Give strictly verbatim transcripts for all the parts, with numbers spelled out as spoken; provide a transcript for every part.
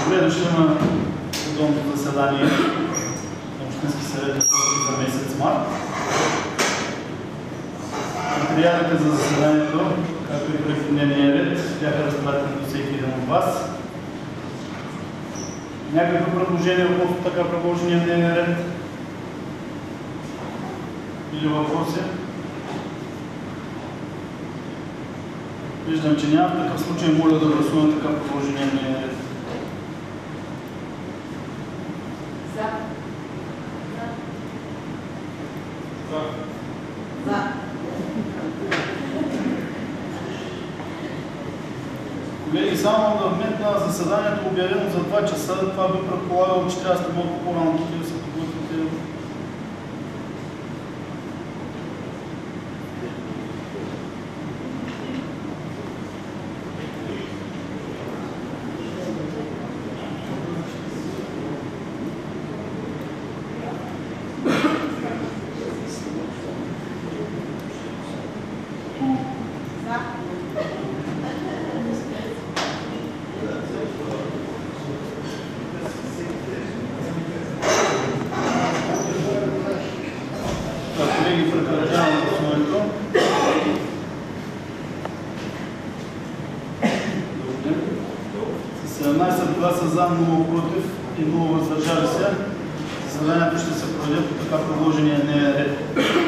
Добре дошли на редовното заседание на Общински съвет за месец март. Материалите за заседанието, както и проект дневния ред, бяха разпратени до всеки един от вас. Някакво предложение относно така предложения дневен ред? Или въпроси? Виждам, че няма. В такъв случай моля да гласуваме така предложения дневен ред. За. За. За. Колеги, само на момент на заседанието, обявено за два часа, това би предполагало, че трябва да сте малко по-рано тук да се подготвите. седемнадесет гласа за, нула против и нула въздържали се. Заседанието ще се проведе по така предложения дневен ред.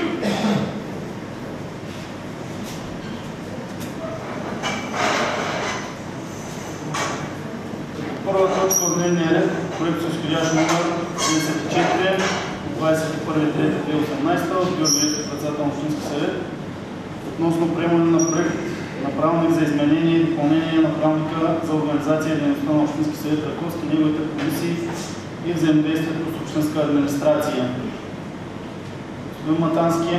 Първа точка от дневния ред, проект с изходящ номер тридесет и четири от двадесет и първи март две хиляди и осемнадесета от Георги Левски, председател на Общински съвет, относно приемане на проект на правилник за изменение и допълнение на правилника за организация и дейността на Общински съвет Раковски, неговите комисии и взаимодействието с общинска администрация. Господин Матански.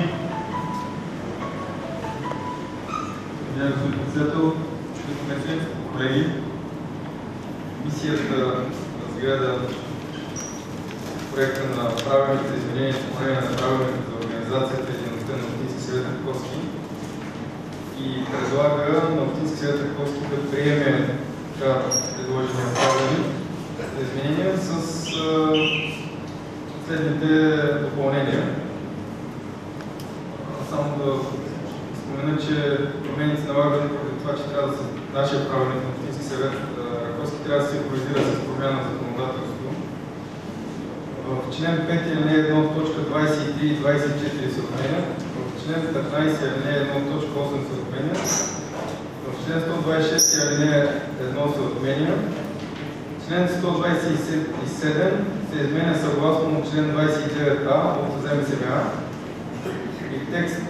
Уважаеми господин председател, колеги, комисията разгледа проекта на правилник за изменение и допълнение на правилника за организацията и дейността на Общински съвет Раковски и предлага на Общински съвет Раковски да приеме така предложения правилник за изменения с а, следните допълнения. Само да спомена, че промените се налагат поради това, че трябва да се нашия правилник на Общински съвет Раковски трябва да се синхронизира с промяна на законодателството. В член пети алинея едно точка двадесет и три и двадесет и четири се отменя. В член петнадесет алинея едно точка осем се отменя. В член сто двадесет и шест алинея едно се отменя. Член сто двадесет и седем се изменя съгласно член двадесет и девет а от ЗМСМА. И текст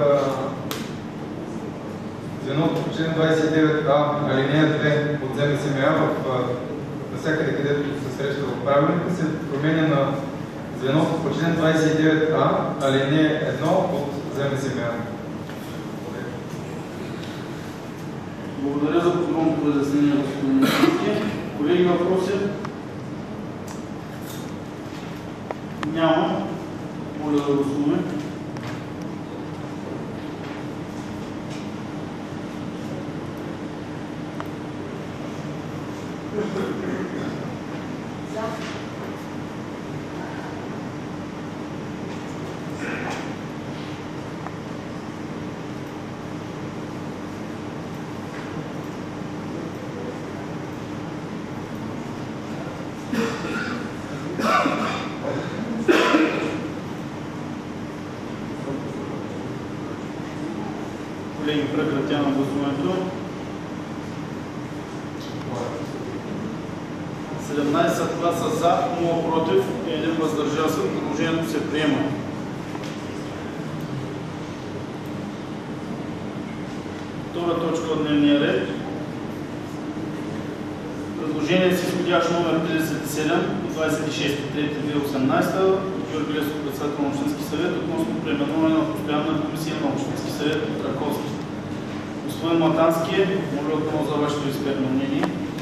звеното по член двадесет и девет а алинея две от ЗМСМА навсякъде, където се среща в правилника, се променя на звеното по член двадесет и девет а алинея едно от ЗМСМА. Благодаря за подробното разяснение, господин Матански. Колеги, въпроси? Няма. Моля да гласуваме. Колеги, прекратявам гласуването. седемнадесет гласа за, нула против и един въздържал се. Предложението се приема. Втора точка от дневния ред. Предложение с изходящ номер тридесет и седем от двадесет и шести март две хиляди и осемнадесета от Георги Левски, председател на Общински съвет, относно преименуване на постоянна комисия на Общински съвет от Раковски. Господин Матански, моля отново за вашето експертно мнение.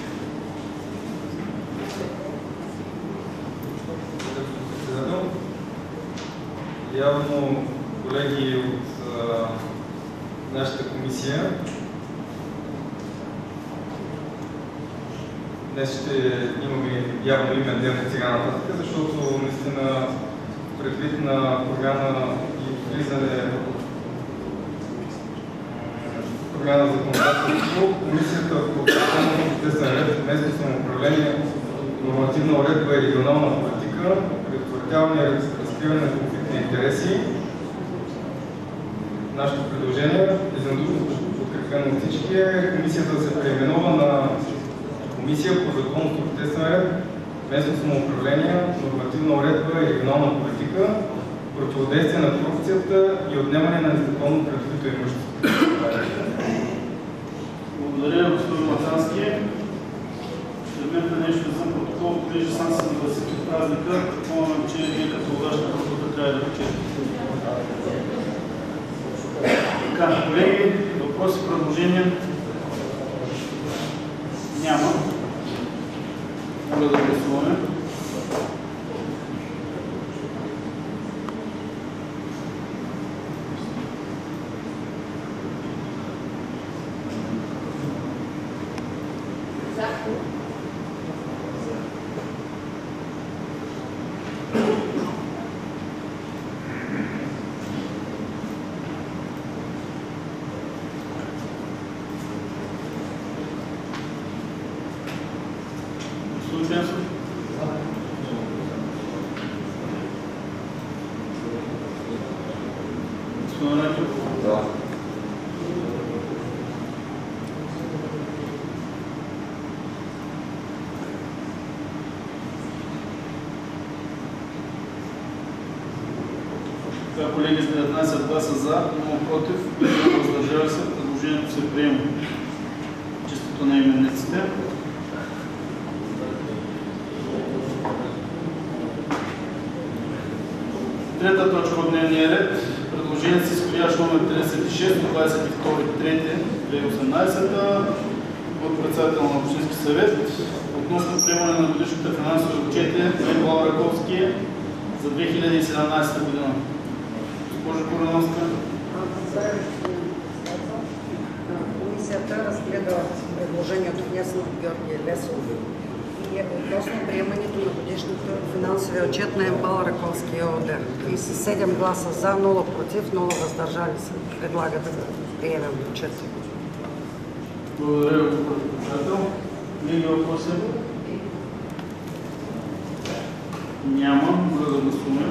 Явно колеги от а, нашата комисия днес ще имаме явно имен ден от сега нататък, защото наистина предвид на промяна и влизане промяна в законодателството, Комисията по обществен ред, местно самоуправление, нормативна уредба и регионална политика, предотвратяване и разкриване на конфликт на интереси. Нашето предложение, единодушно подкрепено от всички, е Комисията да се преименува на Комисия по законност и обществен ред, местно самоуправление, нормативна уредба и регионална политика, противодействие на корупцията и отнемане на незаконно придобито имущество. Благодаря, господин Мацански. Ще вмете нещо за протокол, понеже сам се нагласих от празника, предполагам, че вие като водаща групата трябва да почете. Така, колеги, въпроси, предложения? Няма. Моля да гласуваме. Колеги, с деветнайсет гласа за, няма против, въздържали се, предложението се приема. Честито на именниците. Трета точка от дневния ред. Предложение с изходящ номер тридесет и шест от двадесет и втори март две хиляди и осемнадесета от председател на Общински съвет относно приемане на годишните финансови отчети на Никола Раковски за две хиляди и седемнадесета година. Госпожо Кореновска. Комисията разгледа предложението внесено от Георги Лесов и е относно приемането на годишната финансовия отчет на МБАЛ Раковски ООД. тридесет и седем гласа за, нула против, нула въздържали се. Предлага да приемем отчета. Благодаря, госпожо председател. Други въпроси? Няма. Моля да гласуваме.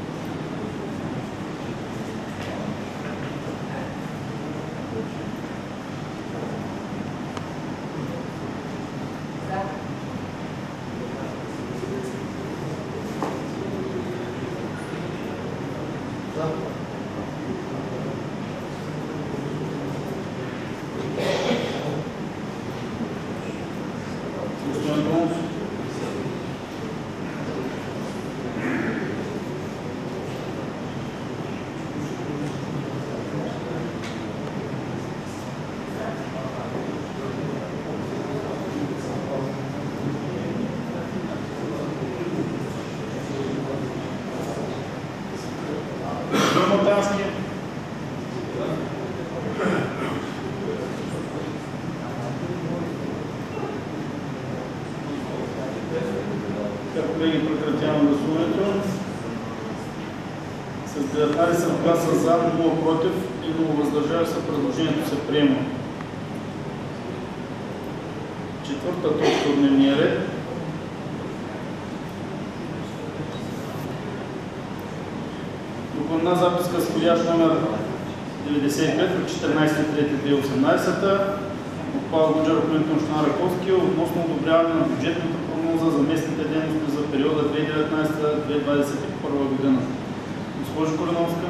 Колеги, прекратявам гласуването. С деветнадесет гласа за, нула против и нула въздържали се, предложението се приема. Четвърта точка от дневния ред. Докладна записка с входящ номер деветдесет и пет от четиринадесети март две хиляди и осемнадесета от Павел Гуджеров, кмет на община Раковски, относно одобряване на бюджетната прогноза за местните дейности за периода две хиляди и деветнадесета до две хиляди двадесет и първа година. Госпожо Кореновска.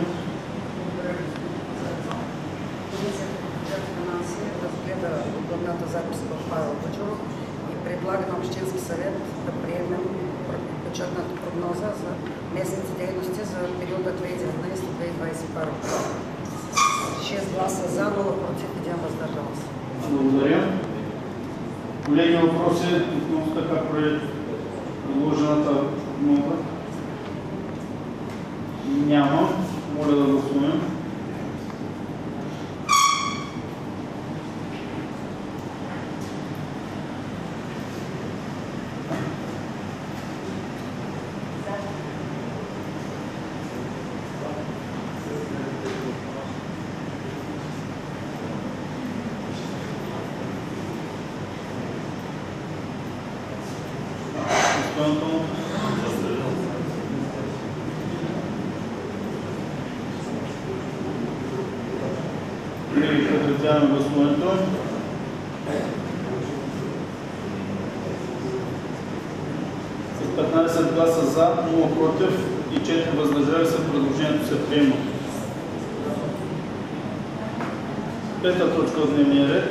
Комисията по бюджет и финанси разгледа докладната записка от Павел Гуджеров и предлага на Общински съвет да приемем бюджетната прогноза за местните дейности за периода две хиляди и деветнадесета до две хиляди двадесет и първа. шест гласа за, нула против, един въздържал се. Благодаря. Колеги, въпроси относно така предложената прогноза? Няма. Моля да гласуваме. Гласуването. Колеги, прекратяваме гласуването. С петнадесет гласа за, нула против и четири въздържали се, предложението се приема. Пета точка от дневния ред.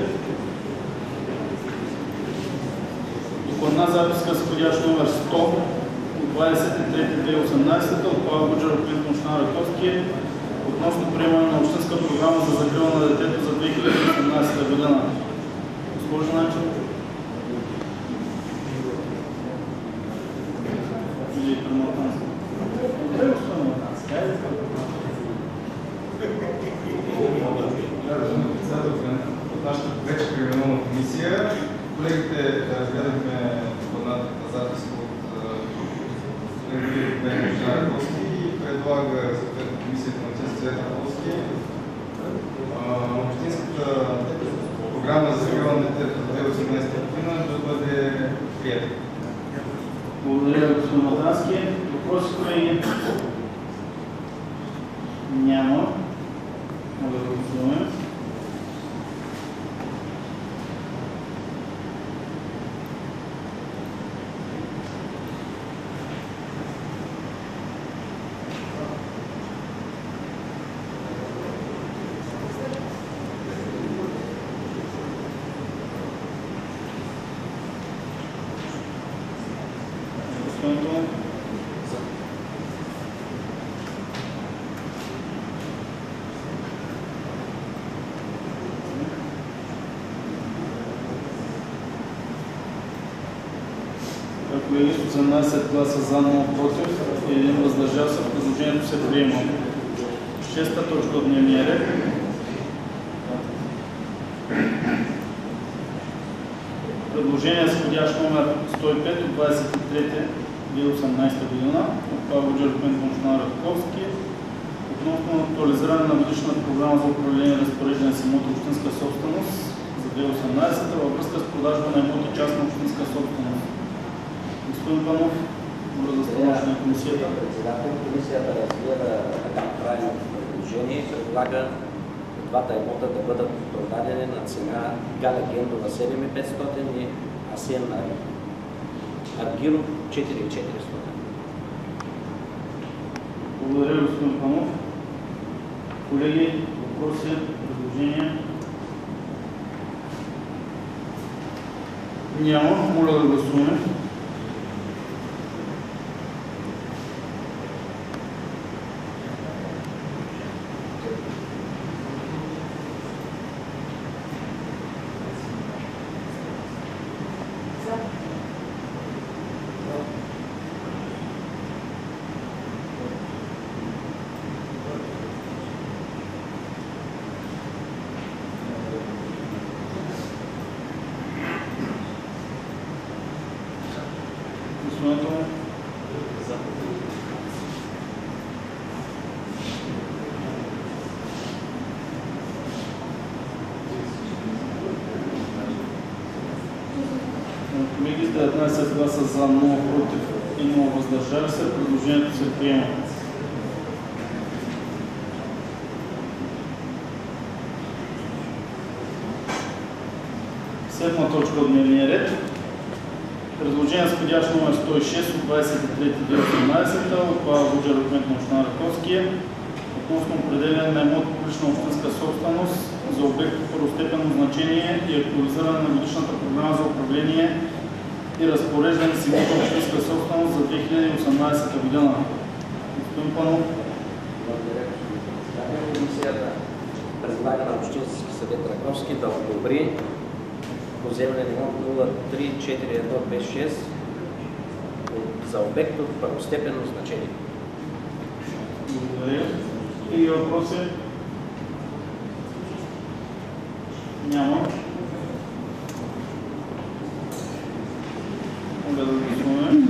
Докладна записка с входящ номер сто от двадесет и трети две хиляди и осемнадесета от Павел Гуджеров, кмет на община Раковски, относно приемане на общинска програма за закрила на детето за две хиляди и осемнадесета година. Госпожо Начева. Или Приматанска. Добре, господин Матанска. От нашата вече криминална комисия колегите разгледахме докладната записка от колегите на община Раковски и предлага съответно комисията на Общински съвет Раковски общинската програма за закрила на детето за две хиляди и осемнадесета година да бъде приета. Благодаря, господин Матански. Въпроси, колеги? Няма. Мога да гласуваме. Колеги, с осемнадесет гласа за, нула против и един въздържал се, предложението се приема. Шеста точка от дневния ред. Предложение с входящ номер сто и пет от двадесет и трети две хиляди и осемнадесета година от Павел Гуджеров, кмет на община Раковски, относно актуализиране на годишната програма за управление и разпореждане с имоти общинска собственост за две хиляди и осемнадесета във връзка с продажба на имоти частна общинска собственост. Господин Панов, моля да становище на комисията. Председател, комисията разгледа така правилното предложение и предлага двата имота да бъдат продадени на цена Галя Гендова седем хиляди и петстотин и Асен Аргиров четири хиляди и четиристотин. Благодаря, господин Панов. Колеги, въпроси, предложения? Няма. Моля да гласуваме. Колеги, с деветнадесет гласа за, нула против и нула въздържали се, предложението се приема. Седма точка от дневния ред. Предложение с входящ номер сто и шест от двадесет и трети две хиляди и осемнадесета от Павел Гуджеров, кмет на община Раковски, относно определяне на имот публична общинска собственост за обект първостепенно значение и актуализиране на годишната програма за управление и разпореждане с имота общинска собственост за две хиляди и осемнадесета година. Господин Панов. Благодаря, господин председател. Комисията предлага на Общински съвет Раковски да одобри поземлен имот нула три четири едно две шест за обект от първостепенно значение. Благодаря. И въпроси? Няма. Моля да гласуваме.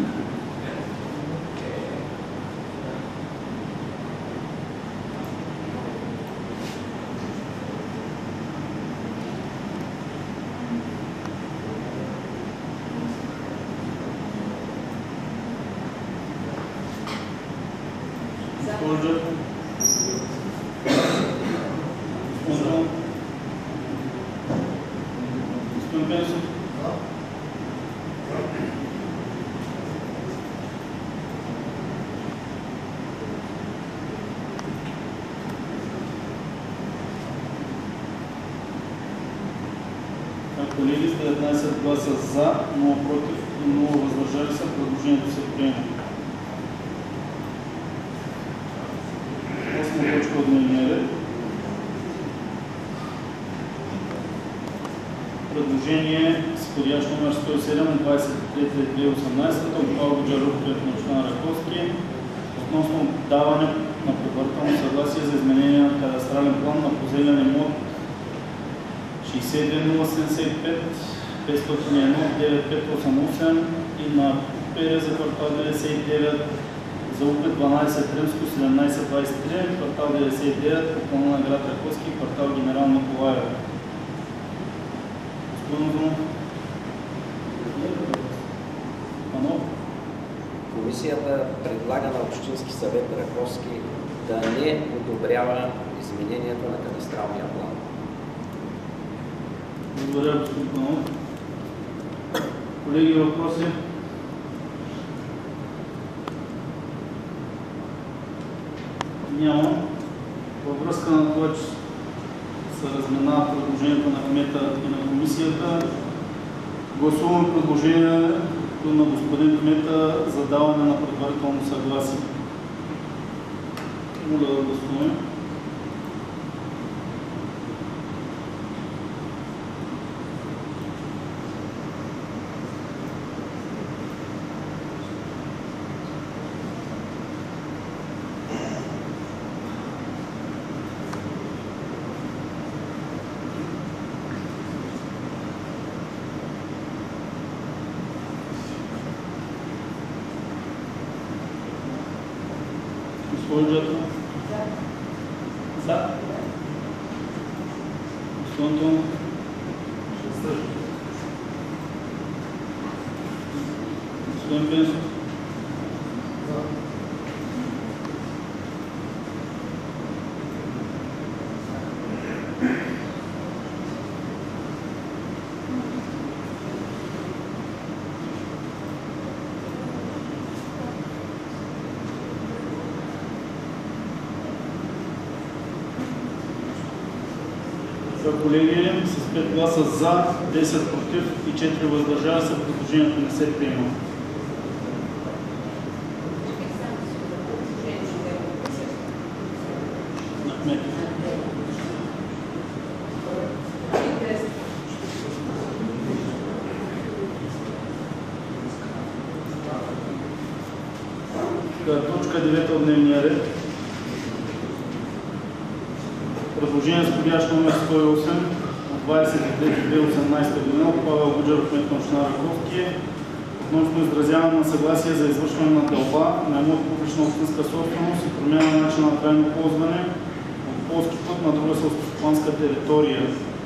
Госпожо Господин Господин Пенсов. Колеги, с деветнайсет гласа за, нула против и нула въздържали се, предложението се приема. Осма точка от дневния ред. Предложение с входящ номер сто и седем от двайсет и трети март две хиляди и осемнадесета от Павел Боджаров пред община Раковски относно даване на предварително съгласие за изменение на кадастрален план на поземлен имот шейсет и две нула седемдесет и пет петстотин и едно девет пет осем осем и на ПР за квартал деветдесет и девет за УП дванайсет Римско седемнайсет двайсет и три, квартал деветдесет и девет по плана на град Раковски, квартал Генерал Николаев. Господин Зунов. Панов. Комисията предлага на Общински съвет Раковски да не одобрява изменението на кадастралния план. Благодаря, господин Панов. Колеги, въпроси? Няма. Във връзка на това, че се разминава предложението на кмета и на комисията, гласуваме предложението на господин кмета за даване на предварително съгласие. Моля да гласуваме. Господин Джатов? За. Господин Тонов? Господин Пенсов? Колеги, с пет гласа за, десет против и четири въздържали се, предложението не се приема. Точка девета от дневния ред. Предложение с входящ номер сто и осем от двайсет и трети март две хиляди и осемнадесета година от Павел Боджаров кмет на община Раковски относно изразяване на съгласие за извършване на дълба на имот публична общинска собственост и промяна на начина на трайно ползване от полски път на друга селскостопанска територия.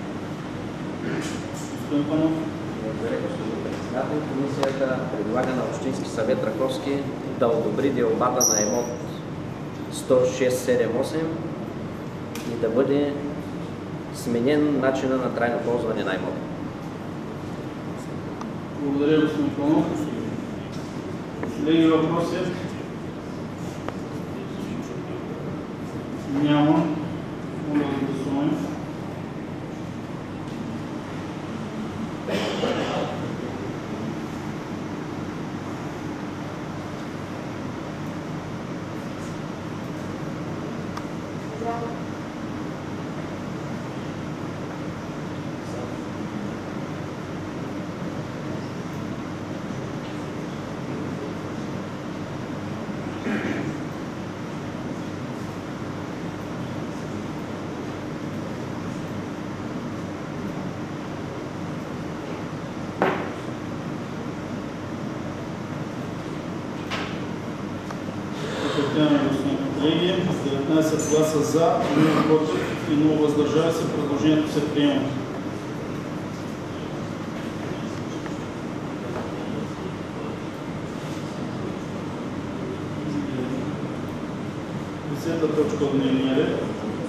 Господин Панов. Благодаря, господин председател. Комисията предлага на Общински съвет Раковски да одобри делбата на имот сто шест седем осем и да бъде сменен начина на трайно ползване на имота. Благодаря, господин Панов. Колеги, въпроси? Няма. Моля да гласуваме. Колеги, с деветнайсет гласа за, нула против и нула въздържали се, предложението се приема. Десета точка от дневния ред.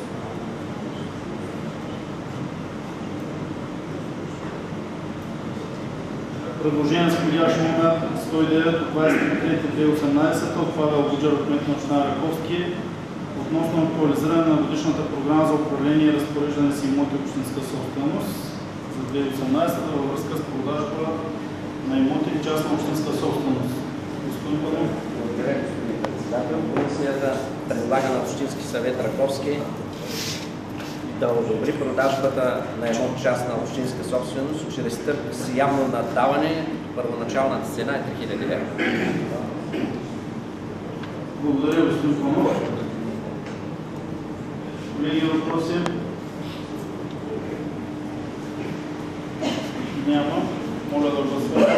Предложение с входящ номер сто и девет от двадесет и трети две хиляди и осемнадесета от Павел Буджаров, кмет на община Раковски, относно актуализиране на годишната програма за управление и разпореждане с имоти общинска собственост за две хиляди и осемнадесета във връзка с продажба на имоти и частна общинска собственост. Господин Павел. Благодаря, господин председател. Комисията предлага на Общински съвет Раковски да одобри продажбата на имот частна общинска собственост чрез търг с явно наддаване. Първоначалната цена е три хиляди лева. Благодаря, господин Павел. Колеги, въпроси? Няма. Моля да гласуваме.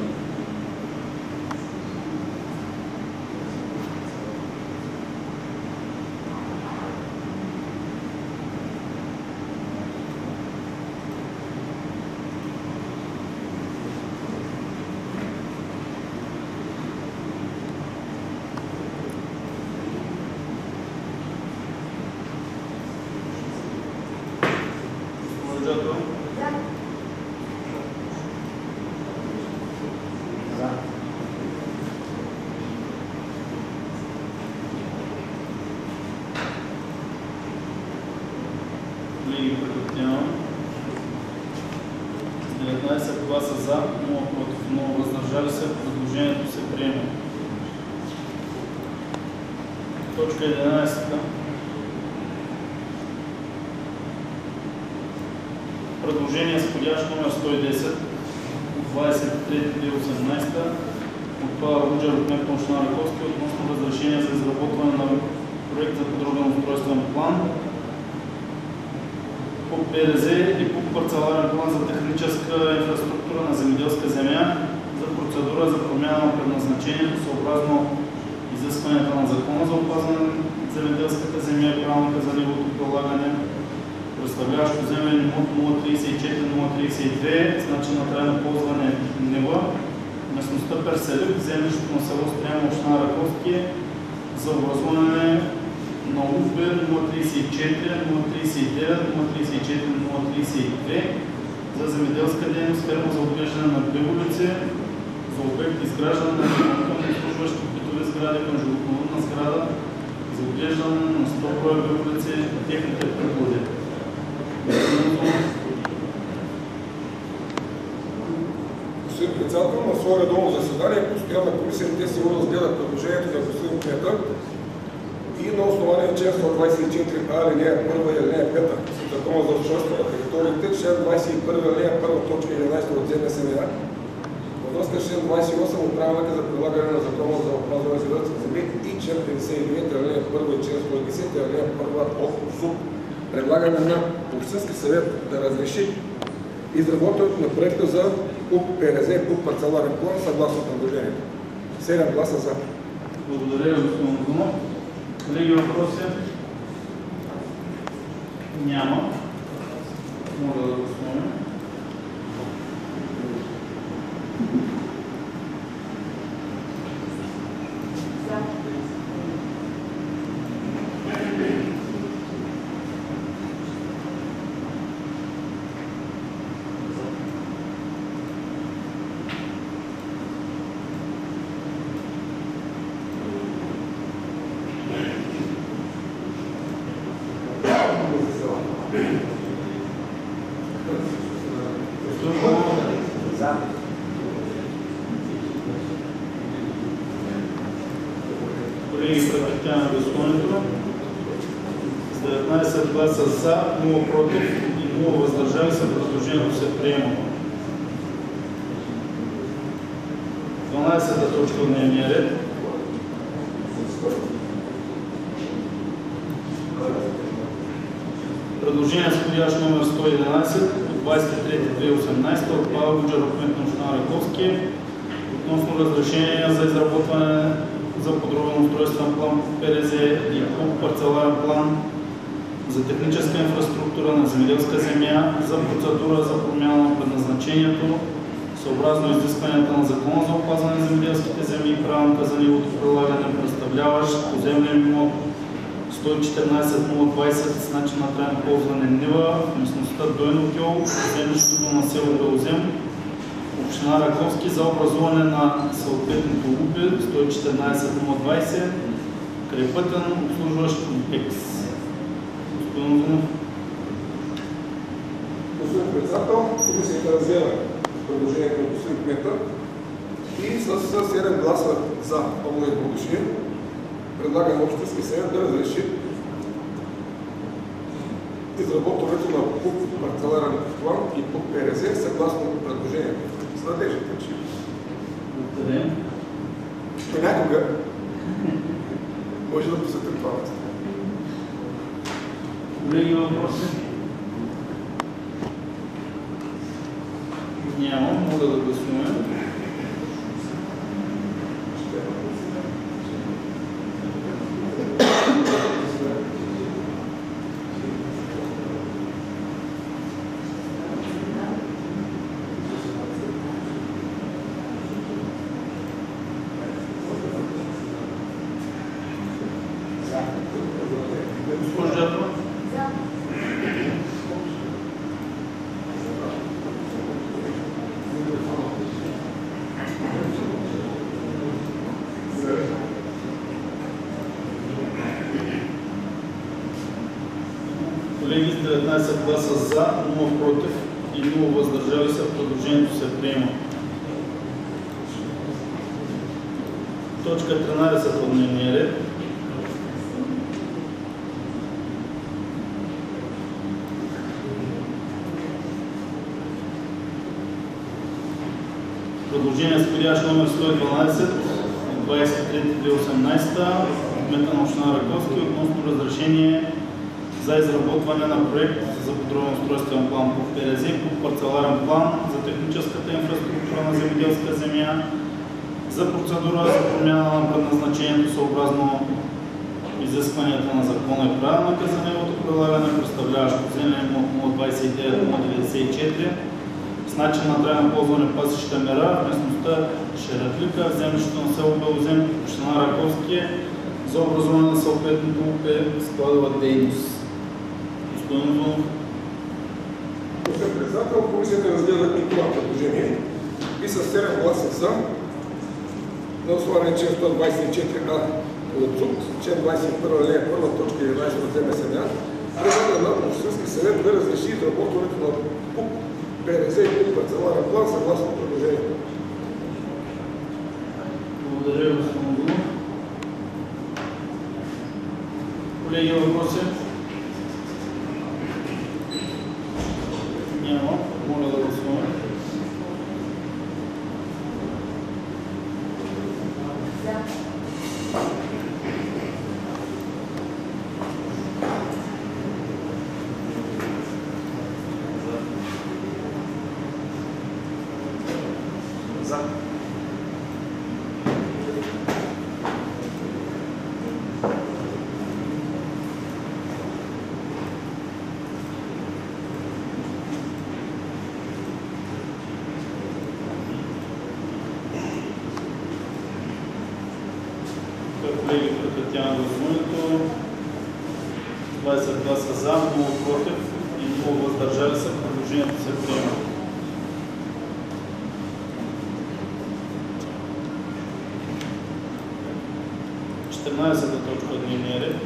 деветнадесет гласа за, нула против, нула въздържали се. Предложението се приема. Точка единадесета. Предложение с входящ номер сто и десет от двадесет и трети две хиляди и осемнадесета от Павел Буджаров, кмет на община Раковски, относно разрешение за изработване на проект за подробен устройствен план по ПРЗ и по парцеларен план за техническа инфраструктура на земеделска земя за процедура за промяна на предназначението съобразно изискванията на Закона за опазване на земеделската земя и правилника за неговото прилагане, представляващ поземлен имот нула тридесет и четири нула тридесет и две, с начин на трайно ползване Нива, местността Перселюк, землището на село Стряма, община Раковски, за образуване на У Ф нула тридесет и четири нула тридесет и девет нула тридесет и четири нула тридесет и две за земеделска дейност, ферма за отглеждане на биволици, за обект изграждане на допълнително обслужващи битови сгради към животновъдна сграда, за отглеждане на сто броя биволици и техните приходи. Господин председател, на свое редовно заседание постоянна комисия те се разгледа предложението на господин кмета и на основание член сто двадесет и четири а, алинея първа и алинея пета от Закона за устройство на териториите, член двадесет и първа, алинея първа, точка единадесета от ЗНСМ, във връзка с член двадесет и осем от Правилника за прилагане на Закона за опазване на земеделските земи и член петдесет и девет, алинея първа и член сто и десет, алинея първа от ЗУП. Предлагаме на Общински съвет да разреши изработването на проекта за ПУП ПРЗ и ПУП парцеларен план съгласно предложението. седем гласа за. Благодаря, господин Гунов. Колеги, въпроси? Няма. Моля да гласуваме. Колеги, прекратяваме гласуването. С деветнадесет гласа за, нула против и нула въздържали се, предложението се приема. дванадесета точка от дневния ред. Предложение с входящ номер сто и единадесет от двадесет и трети две хиляди и осемнадесета от Павел Буджаров, кмет на община Раковски, относно разрешение за изработване за подробен устройствен план по ПРЗ и по парцеларен план за техническа инфраструктура на земеделска земя за процедура за промяна на предназначението съобразно изискванията на Закона за опазване на земеделските земи и правилника за неговото прилагане, представляващ поземлен имот сто и четиринадесет нула двадесет с начин на трайно ползване Нива, местността Дойно гьол, землището на село Белозем, община Раковски за образуване на съответното УПИ сто и четиринадесет нула двадесет, крайпътен обслужващ комплекс. Господин Озунов. Господин председател, комисията разгледа предложението на господин кмета и с седем гласа за пълно единодушие предлага на Общински съвет да разреши изработването на ПУП парцеларен план и ПУП ПРЗ съгласно предложението. С надеждата, че Благодаря. понякога може да посетим това место. Колеги, въпроси? Няма. Мога да гласуваме. Госпожа Жатова? Колеги, с деветнадесет гласа за, нула против и нула въздържали се, предложението се приема. Точка тринадесет от дневния ред. Предложение с входящ номер сто и дванадесет от двадесет и трети две хиляди и осемнадесета от кмета на община Раковски относно разрешение за изработване на проект за подробен устройствен план по ПРЗ и по парцеларен план за техническата инфраструктура на земеделска земя, за процедура за промяна на предназначението съобразно изискванията на закона и правилника за неговото прилагане, представляващ поземлен имот нула двадесет и девет нула деветдесет и четири с начин на трайно ползване пасища мера в местността Шератлика, в землището на село Белозем, община Раковски, за образуване на съответното УП складова дейност. Господин Озунов. Господин председател, комисията разгледа и това предложение и с седем гласа за на основание член сто двадесет и четири а от ЗУТ, член двадесет и първа алинея първа точка единадесет от ЗМСН, предлага на Общински съвет да разреши изработването на ПУП ПРЗ и ПУП парцеларен план съгласно предложението. Благодаря, господин Озунов. Колеги, въпроси? Няма. Моля да гласуваме. За. Колеги, прекратявам гласуването. двадесет гласа за, нула против и нула въздържали се. Предложението се приема. четиринадесета точка от дневния ред.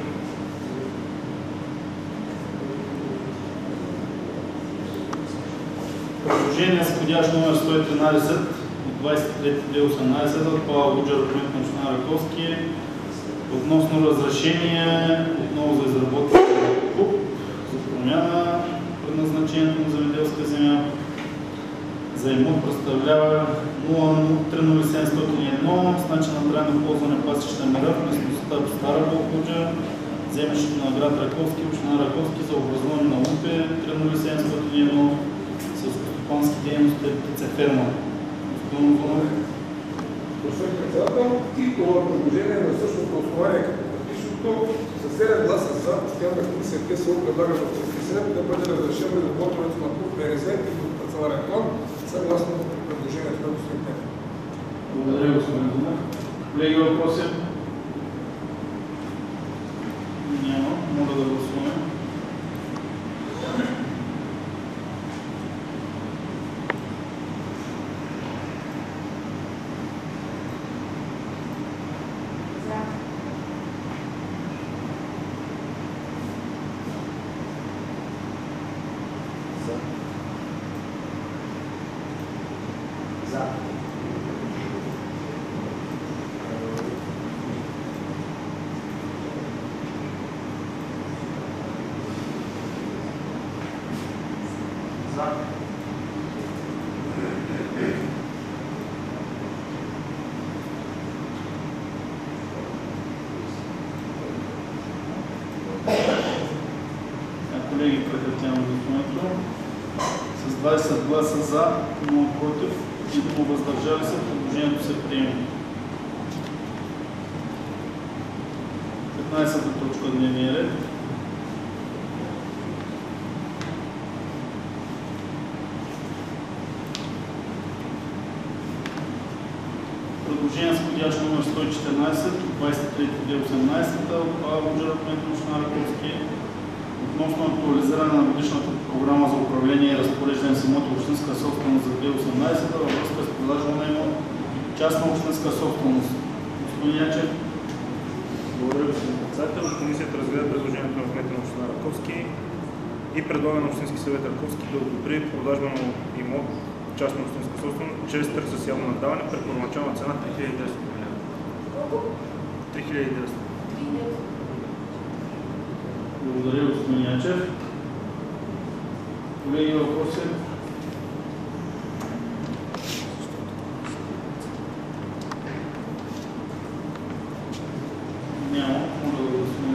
Предложение с входящ номер сто и тринадесет от двадесет и трети две хиляди и осемнадесета от Павел Буджаров, кмет на община Раковски, относно разрешение отново за изработване на ПУП за промяна предназначението на земеделска земя за имот представлява нула три нула седемстотин и едно с начин на трайно ползване пасища мера в местността Стара Болхуджа, землището на град Раковски, община Раковски за образуване на УПИ три нула седемстотин и едно селскостопански дейности птицеферма. Господин Озунов. Господин председател, и това предложение на същото основание като предишното с седем гласа за постоянна комисия КСО предлага в Общински съвет да бъде разрешено изработването на ПУП ПРЗ и парцеларен план съгласно предложението на господин Петър. Благодаря, господин Озунов. Колеги, въпроси? Няма. гласуване. Колеги, прекратявам гласуването. С двадесет гласа за, няма против и няма въздържали се, предложението се приема. петнадесета точка от дневния ред. Предложение с входящ номер сто и четиринадесет от двадесет и трети две хиляди и осемнадесета от Павел Боджаров, кмет на община Раковски, относно актуализиране на годишната програма за управление и разпореждане с имоти общинска собственост за две хиляди и осемнадесета във връзка с продажба на имот частна общинска собственост. Господин Ячев. Благодаря, господин председател. Комисията разгледа предложението на кмета на община Раковски и предлага на Общински съвет Раковски да одобри продажба на имот частна общинска собственост чрез търг за силно наддаване при първоначална цена три хиляди и деветстотин лева. три хиляди и деветстотин. Благодаря, господин Ячев. Колеги, въпроси? Няма. Моля да гласуваме.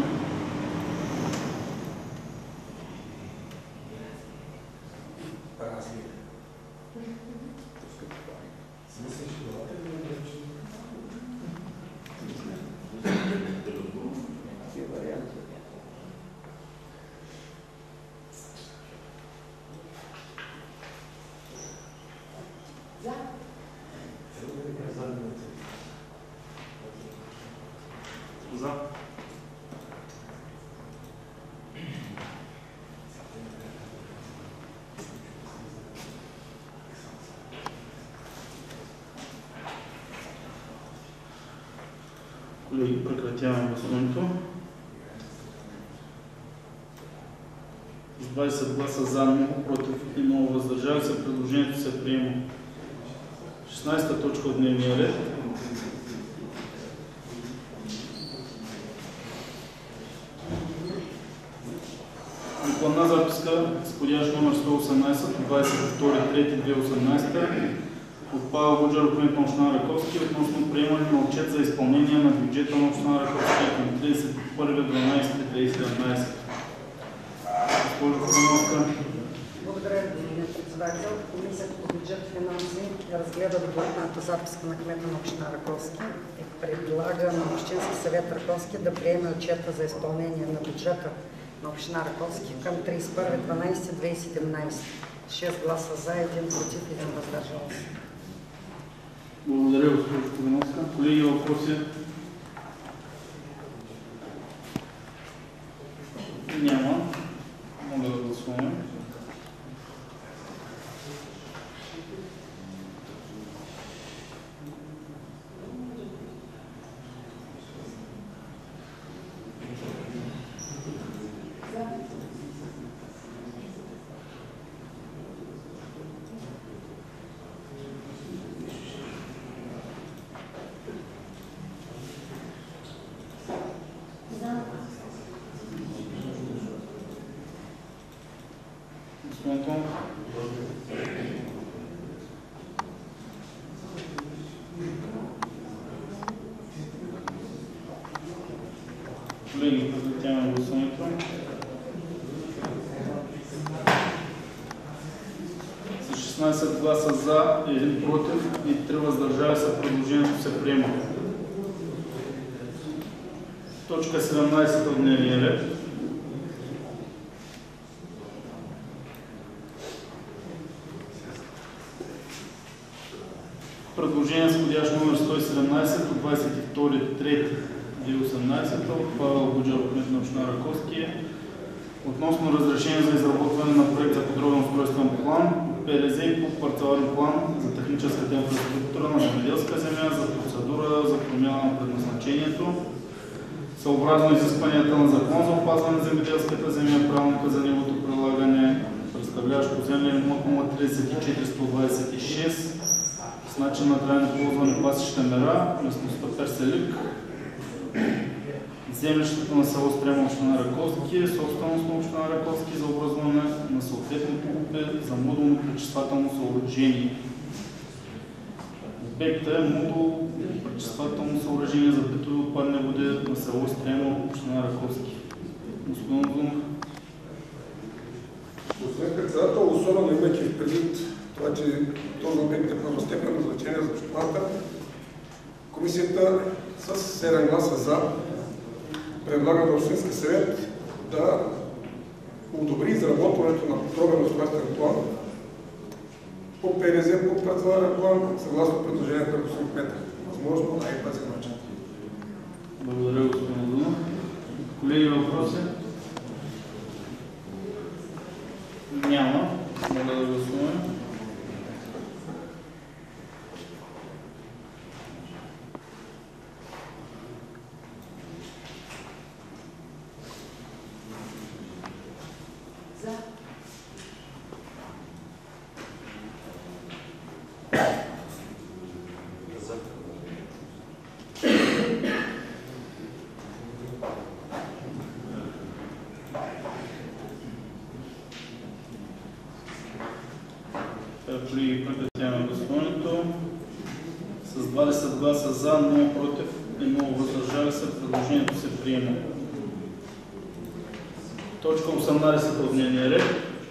За. Колеги, прекратяваме гласуването. С двадесет гласа за, много против и много въздържали се, предложението се приема. шестнадесета точка от дневния ред. Планна записка с входящ номер сто и осемнадесет от двадесет и втори март две хиляди и осемнадесета от Павел Боджаров, кмет на община Раковски, относно приемане на отчет за изпълнение на бюджета на община Раковски към тридесет и първи деветнадесети две хиляди и седемнадесета. Госпожо Козановска. Благодаря, господин председател. Комисията по бюджет и финанси разгледа докладната записка на кмета на община Раковски и предлага на Общински съвет Раковски да приеме отчета за изпълнение на бюджета на община Раковски към тридесет и първи декември две хиляди и седемнадесета. шест гласа за, един против и един въздържал се. Благодаря, госпожо Козановска. Колеги, въпроси? Няма. Мога да гласуваме. Колеги, прекратяваме гласуването. С шестнадесет гласа за, един против и три въздържали се, предложението се приема. Точка седемнадесета от дневния ред. Предложение с входящ номер сто и седемнадесет от двадесет и втори март две хиляди и осемнадесета от Павел Боджаров, кмет на община Раковски, относно разрешение за изработване на проект за подробен устройствен план, ПРЗ и по парцеларен план за техническата инфраструктура на земеделска земя за процедура за промяна на предназначението, съобразно изискванията на Закон за опазване на земеделската земя, правилника за неговото прилагане, представляващ поземлен имот номер тридесет и четири сто двадесет и шест с начин на трайно ползване пасища мера, местността Перселик, землището на село Стрема, община Раковски, собственост на община Раковски за образуване на съответното УП за модулно пречиствателно съоръжение. Обекта е модул пречиствателно съоръжение за битови отпадни води на село Стрема, община Раковски. Господин Озунов. Господин председател, особено имайки предвид това, че този обект е първостепенно значение за общината, комисията с седем гласа за предлага на Общински съвет да одобри изработването на подробен устройствен план по ПРЗ, по парцеларен план, съгласно предложението на господин кмета. Възможно най-бързия начин. Благодаря, господин Озунов. Колеги, въпроси? Няма. Моля да гласуваме. Колеги, прекратяваме гласуването. С двадесет гласа за, нула против и нула въздържали се, предложението се приема. Точка осемнадесета от дневния ред.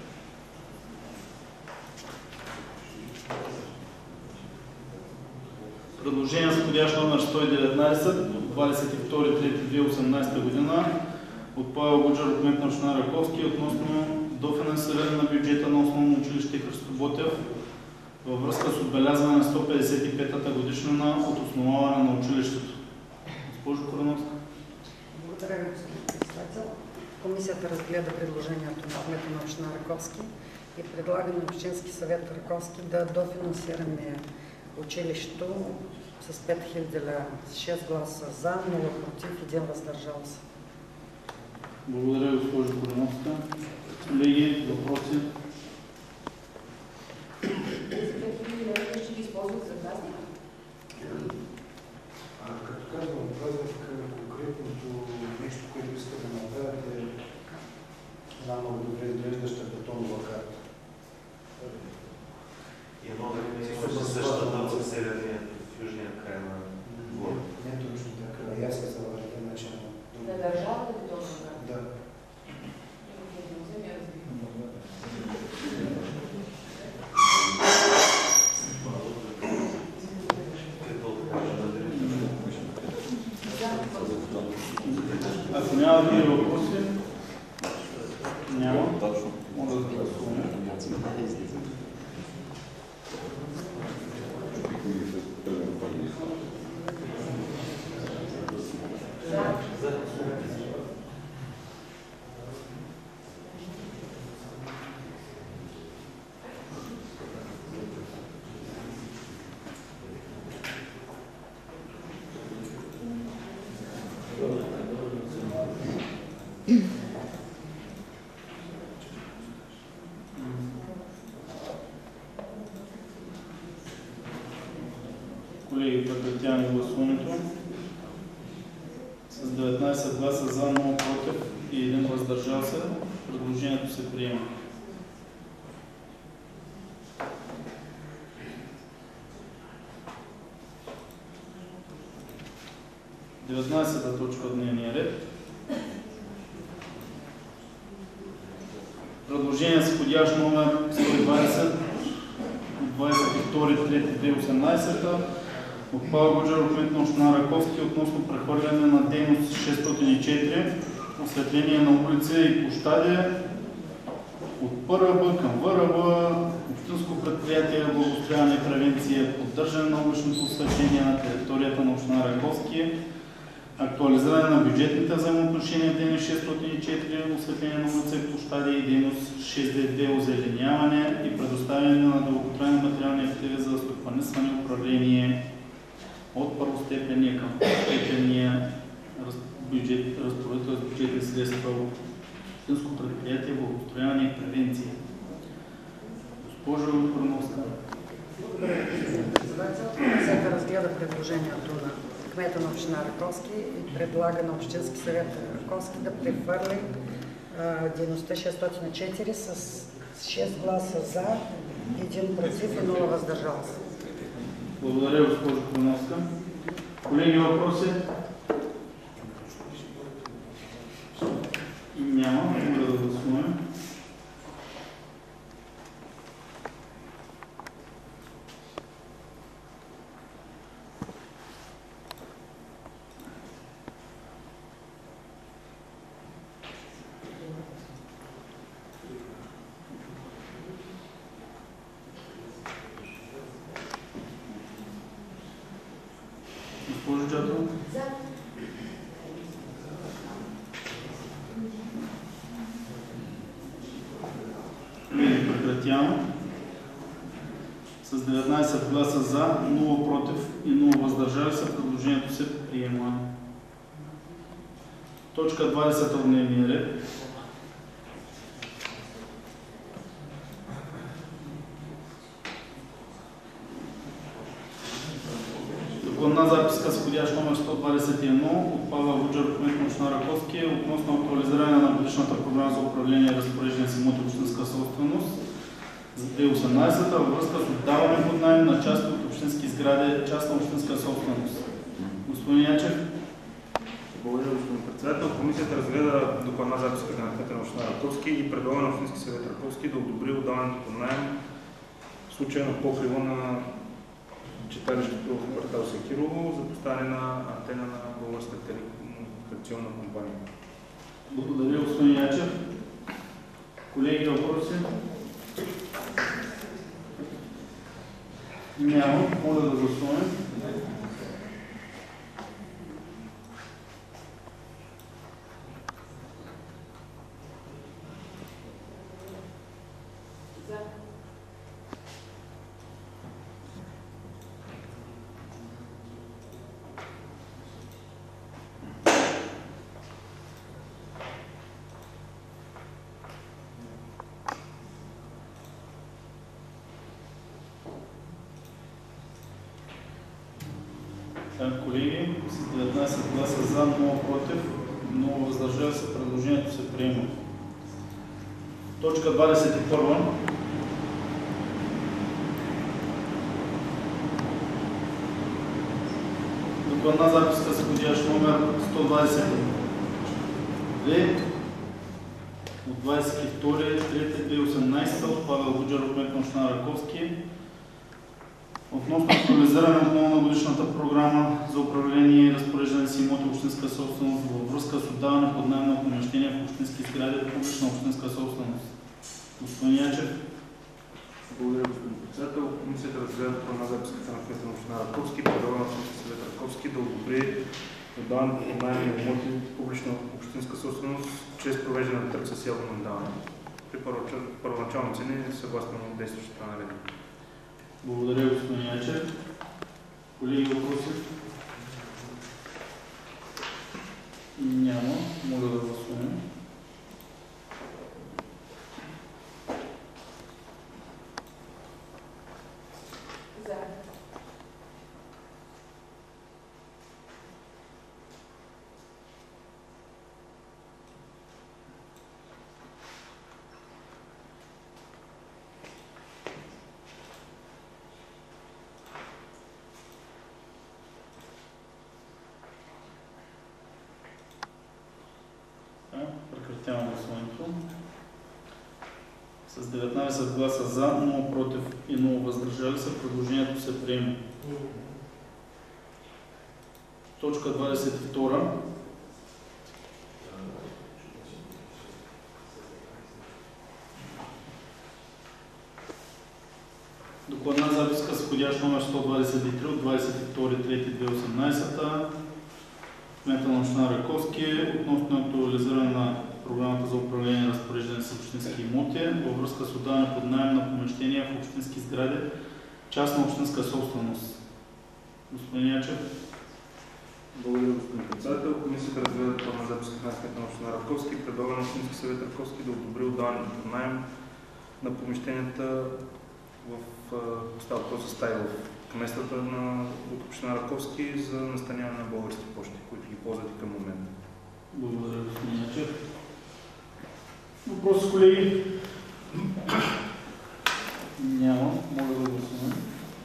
Предложение с входящ номер сто и деветнадесет от двадесет и втори март две хиляди и осемнадесета година от Павел Буджаров, кмет на община Раковски, относно дофинансиране на бюджета на основно училище Христо Ботев във връзка с отбелязване на сто петдесет и петата годишнина от основаване на училището. Госпожо Кореновска. Благодаря ви, господин председател. Комисията разгледа предложението на кмета на община Раковски и предлага на Общински съвет Раковски да дофинансираме училището с пет хиляди лева, с шест гласа за, нула против, един въздържал се. Благодаря, госпожо Кореновска. Колеги, въпроси? Ще ги използват за празник? Като казвам празник, конкретното нещо, което иска да направят е една много добре изглеждаща бетонова карта. И едно да не е същата в северния, в южния край на двора. Не точно така, и аз се завърта начин. На държавата ли точно така? Да. Ако няма други въпроси, няма. Мога да гласуваме. Колеги, прекратяваме гласуването. С деветнадесет гласа за, нула против и един въздържал се, предложението се приема. деветнадесета точка от дневния ред. Предложение с входящ номер сто и двадесет от двадесет и втори март две хиляди и осемнадесета от Павел Буджаров, кмет на община Раковски, относно прехвърляне на дейност шестстотин и четири, осветление на улици и площади от ПРБ към ВРБ, общинско предприятие благоустрояване и превенция, поддържане на уличното осветление на територията на община Раковски, Актуализиране на бюджетните взаимоотношения в дейност шестстотин и четири, осветление на улица и площади и дейност шест две две озеленяване и предоставяне на дълготрайни материални активи за стопанисване и управление от първостепенния към второстепенния бюджет, разпоредител с бюджетни средства от общинско предприятие, благоустрояване и превенция. Госпожо Бърновска. Комисията разгледа предложението на кмета на община Раковски и предлага на Общински съвет Раковски да прехвърли дейността шестстотин и четири с шест гласа за, един против и нула въздържал се. Благодаря, госпожо Бърновска. Колеги, въпроси? Няма. Моля да гласуваме. Госпожо Джатова? За. Прекратявам. С деветнайсет гласа за, нула против и нула въздържали се, предложението се приема. Точка двайсет от дневния ред. Докладна записка с входящ номер сто двайсет и едно от Павел Вуджеров, кмет на община Раковски, относно актуализиране на годишната програма за управление и разпореждане с имоти общинска собственост за две хиляди и осемнадесета във връзка с отдаване под наем на части от общински сгради, частна общинска собственост. Господин Ячев. Благодаря, господин председател. Комисията разгледа докладна записка на кмета на община Раковски и предлага на Общински съвет Раковски да одобри отдаването под наем в случая на покрива на читалището в квартал Секирово за поставяне на антена на Българска телекомуникационна компания. Благодаря, господин Ячев. Колеги, въпроси? Няма. Моля да гласуваме. Колеги, с деветнайсет гласа за, нула против, нула въздържали се, предложението се приема. Точка двайсет и първа. Докладна записка с входящ номер сто двайсет и две от двайсет и втори март две хиляди и осемнадесета от Павел Вуджеров, кмет на община Раковски, относно актуализиране отново на годишната програма за управление и разпореждане с имоти общинска собственост във връзка с отдаване под наем на помещения в общински сгради от публична общинска собственост. Господин Ячев. Благодаря, господин председател. Комисията разгледа докладна записката на кмета на община Раковски и предлага на Общински съвет Раковски да одобри отдаването под наем на имоти в публична общинска собственост чрез провеждане на търг с явно наддаване при първоначални цени съгласно действащата наредба. Благодаря, господин Ячев. Колеги, въпроси? Няма. Моля да гласуваме. За. Прекратявам гласуването. С деветнайсет гласа за, нула против и нула въздържали се, предложението се приема. Точка двайсет и втора. Докладна записка с входящ номер сто двайсет и три от двайсет и втори март две хиляди и осемнадесета кмета на община Раковски относно актуализиране на програмата за управление и разпореждане с общински имоти във връзка с отдаване под наем на помещения в общински сгради, частна общинска собственост. Господин Ячев. Благодаря, господин председател. Комисията разгледа плана за записка на кмета на община Раковски и предлага на Общински съвет Раковски да одобри отдаването под наем на помещенията в става въпрос за стаи в кметствата на от община Раковски за настаняване на български пощи, които ги ползват и към момента. Благодаря, господин Ячев. Въпроси, колеги? Няма. Моля да гласуваме.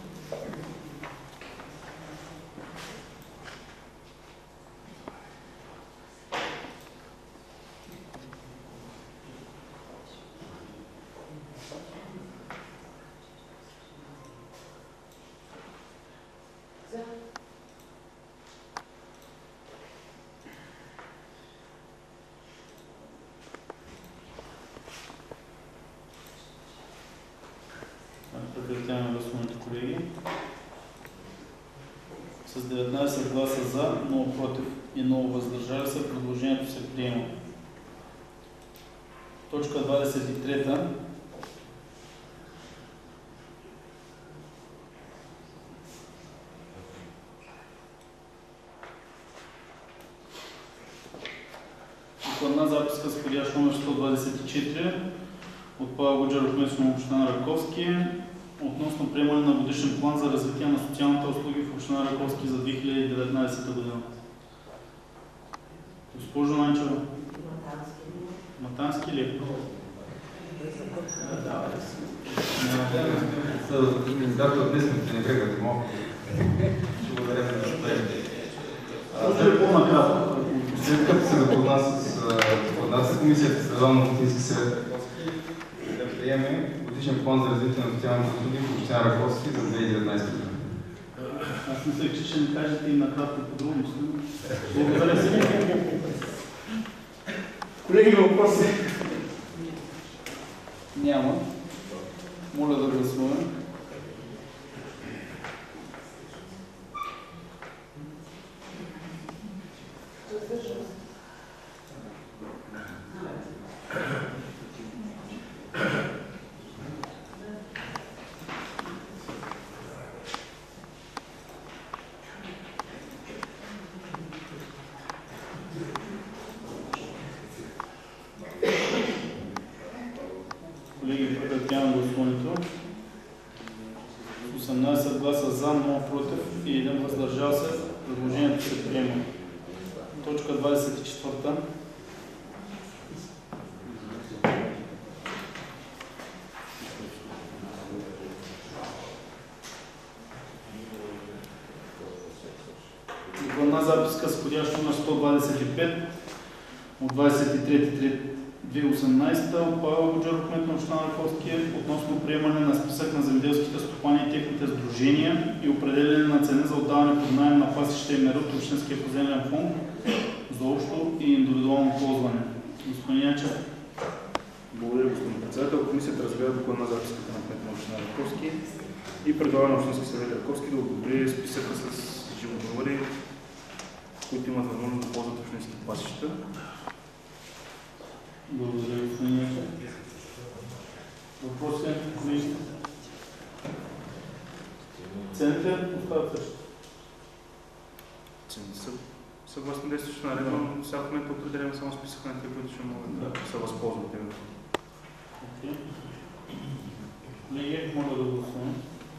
Прекратяваме гласуването, колеги. С деветнайсет гласа за, много против и много въздържали се, предложението се приема. Точка двадесет и трета. Докладна записка с входящ номер сто двадесет и четири от Павел Гуджеров, кмет на община Раковски, относно приемане на годишен план за развитие на социалните услуги в община Раковски за две хиляди и деветнадесета година. Госпожо Манчева. Матански ли? Инициатор днес ми пренебрегвате малко. Ще благодаря за разпределение. Може ли по-накратко? След като се запознат с комисията с регионално общински съвет да приеме годишен план за развитие на социалните услуги в община Раковски за две хиляди и деветнадесета година. Аз мислех, че ще ми кажете и накратко подробности. Благодаря си. Колеги, въпроси? Няма. Моля да гласуваме. Колеги, прекратявам гласуването. осемнайсет гласа за, много против и един въздържал се. Предложението се приема. Точка двадесет и четвърта. Докладна записка с входящ номер сто двадесет и пет от двадесет и трети март две хиляди и осемнадесета от Павел Гуджеров, кмет на община Раковски, относно приемане на списък на земеделските стопани и техните сдружения и определяне на цени за отдаване под наем на пасища и мери от общинския поземлен фонд за общо и индивидуално ползване. Господин Ячев. Благодаря, господин председател. Комисията разгледа докладна записката на кмет на община Раковски и предлага на Общински съвет Раковски да одобри списъка с животновъди, които имат възможност да ползват общински пасища. Благодаря, господин Ячев. Въпроси, колеги? Цените остават също. Цените са съгласно действащата наредба, но сега в момента определяме само списък на тези, които ще могат да се възползват. Okay. Колеги, моля да гласуваме.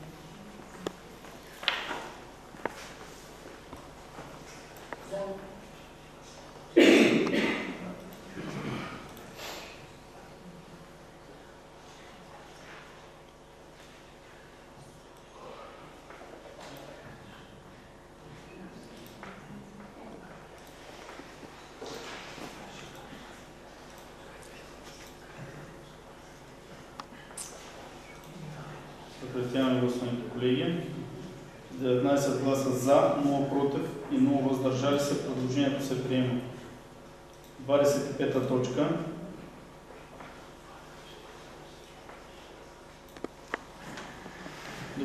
Прекратяваме гласуването, колеги. деветнайсет гласа за, много против и много въздържали се. Предложението се приема. двадесет и пета точка.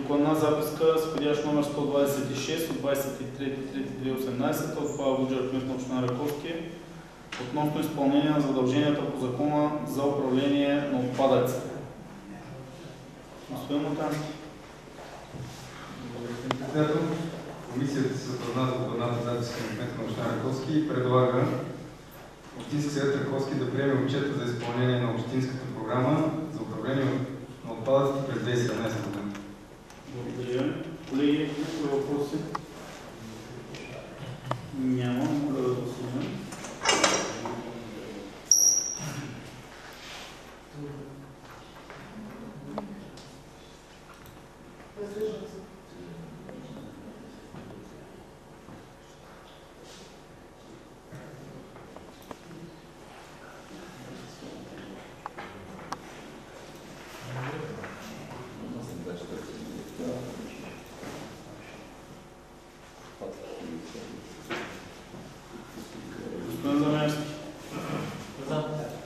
Докладна записка с входящ номер сто двадесет и шест от двадесет и трети март две хиляди и осемнадесета от Павел Буджаров, кмет на община Раковски, относно изпълнение на задълженията по закона за управление на отпадъците. Господин Матански. Председател, комисията се запозна с докладната записка на кмета на община Раковски и предлага Общински съвет Раковски да приеме отчета за изпълнение на общинската програма за управление на отпадъците през две хиляди и седемнадесета година. Благодаря. Колеги, въпроси? Няма. Моля да гласуваме. Господин Заместник. За.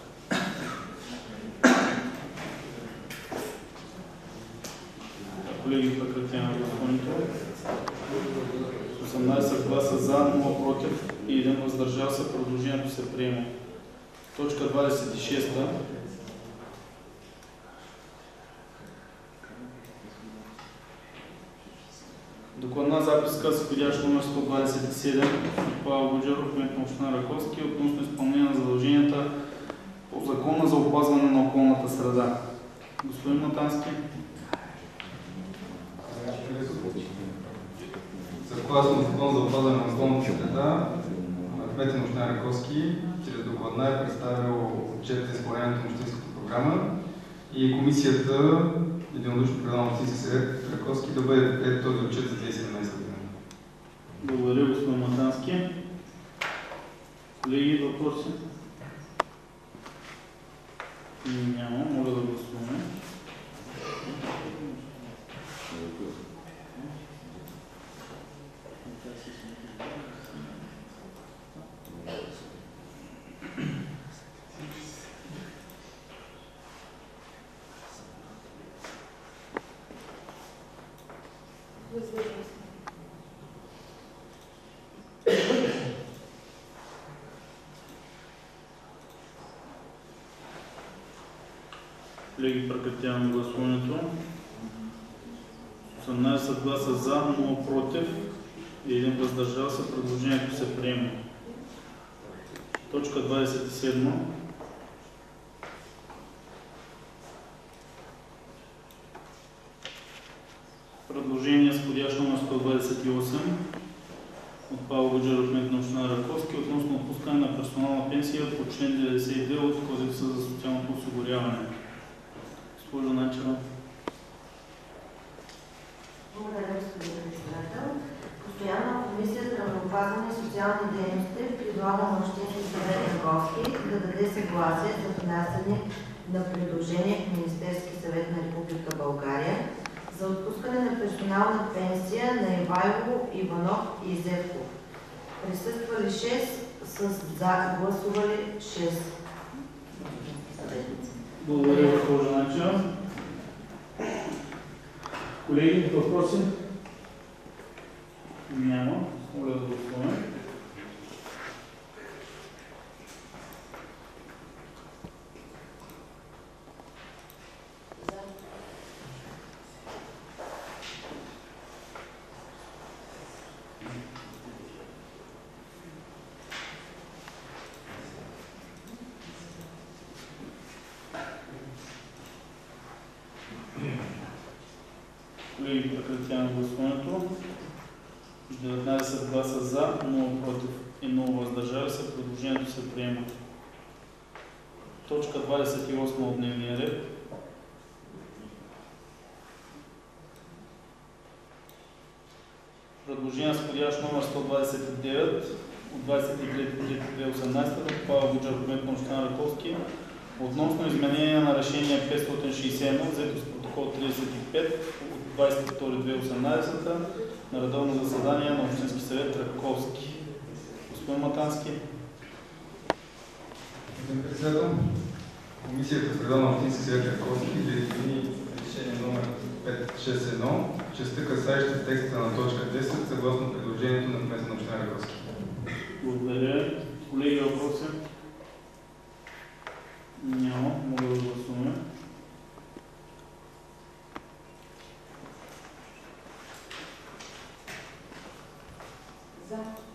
Колеги, прекратяваме гласуването. осемнадесет гласа за, нула против и един въздържал се. Предложението се приема. Точка двадесет и шеста. Докладна записка с входящ номер сто двадесет и седем от Павел Буджаров, кмет на община Раковски, относно изпълнение на задълженията по закона за опазване на околната среда. Господин Матански. Съгласно закон за опазване на околната среда, кметът на община Раковски чрез докладна е представил отчет за изпълнението на общинската програма и комисията единодушно предлага на Общински съвет Раковски да бъде приет този отчет за две хиляди и седемнадесета година. Благодаря, господин Матански. Колеги, въпроси? Няма. Моля да гласуваме. Колеги, прекратяваме гласуването. осемнадесет гласа за, нула против и един въздържал се. Предложението се приема. Точка двадесет и седма. Предложение с входящ номер сто двадесет и осем от Павел Буджаров, кмет на община Раковски, относно отпускане на персонална пенсия по член деветдесет и две от Кодекса за социалното осигуряване. Госпожо Начева. Благодаря, господин председател. Постоянна комисия за здравеопазване и социални дейности предлага на Общински съвет Раковски да даде съгласие за внасяне на предложение в Министерски съвет на Република България за отпускане на персонална пенсия на Ивайло, Иванов и Зевков. Присъствали шест, с за гласували шест. Благодаря, госпожо Начева. Колеги, въпроси? Няма. Моля да гласуваме. Колеги, прекратяваме гласуването. деветнадесет гласа за, нула против и нула въздържали се. Предложението се приема. Точка двадесет и осма от дневния ред. Предложение с входящ номер сто двадесет и девет от двадесет и трети март две хиляди и осемнадесета от Павел Буджаров, кмет на община Раковски, относно изменение на решение петстотин шейсет и едно, взето с протокол тридесет и пет от двадесет и втори март две хиляди и осемнадесета на редовно заседание на Общински съвет Раковски. Господин Матански. Господин председател, комисията предлага на Общински съвет Раковски да измени решение номер петстотин шейсет и едно частта касаеща текста на точка десет, съгласно предложението на кмета на община Раковски. Благодаря. Колеги, въпроси? Няма. Мога да гласуваме. За.